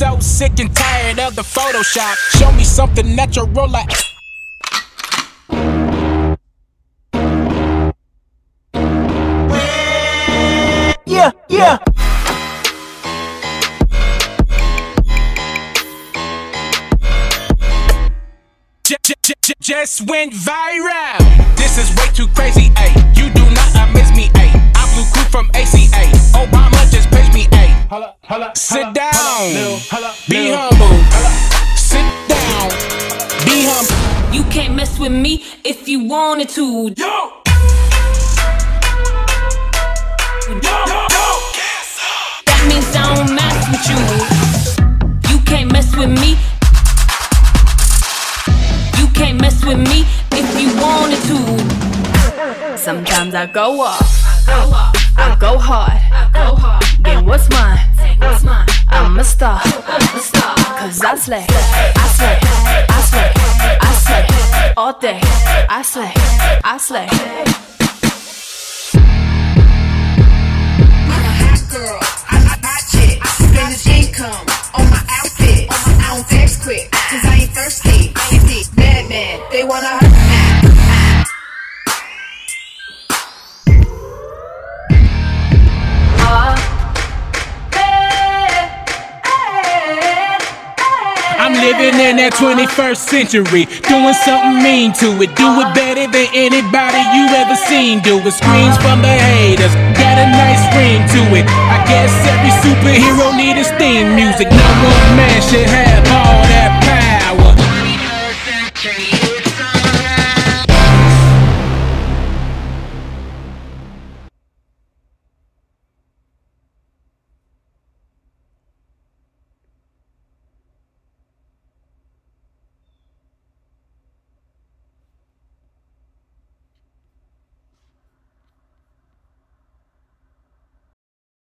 so sick and tired of the Photoshop. Show me something natural like. Yeah. Just went viral. This is way too crazy, ayy. You do not amaze me, ayy. I flew cool from ACA. Obama just paged me, ayy. Sit down, be humble. Sit down, be humble. You can't mess with me if you wanted to. Yo! That means I don't mess with you. You can't mess with me. You can't mess with me if you wanted to. Sometimes I go off, I go hard. Then what's mine? I'm a star. Cause I slay, all day. I slay. Girl, I chick, spend his income on my outfit. I don't text quick, cause I ain't thirsty. Bad, they wanna hurt. I'm living in that 21st century, doing something mean to it. Do it better than anybody you ever seen do it. Screams from the haters, got a nice ring to it. I guess every superhero need his theme music. No one man should have all that